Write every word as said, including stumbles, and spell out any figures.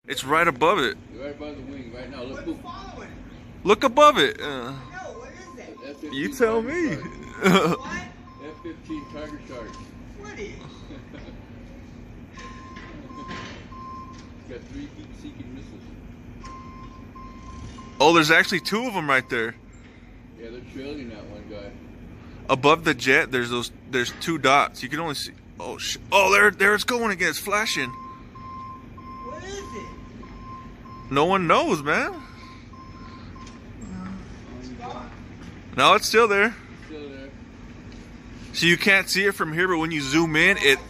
It's right above it. You're right above the wing right now. Look, boom. Look above it. Uh, No, what is it? you tell me. What? F fifteen Tiger Shark. What is? Got three heat-seeking missiles. Oh, there's actually two of them right there. Yeah, they're trailing that one guy. Above the jet, there's those. There's two dots. You can only see. Oh sh! Oh, there, there it's going again. It's flashing. What is it? No one knows, man. It's gone. No, it's still there. Still there. So you can't see it from here, but when you zoom in, it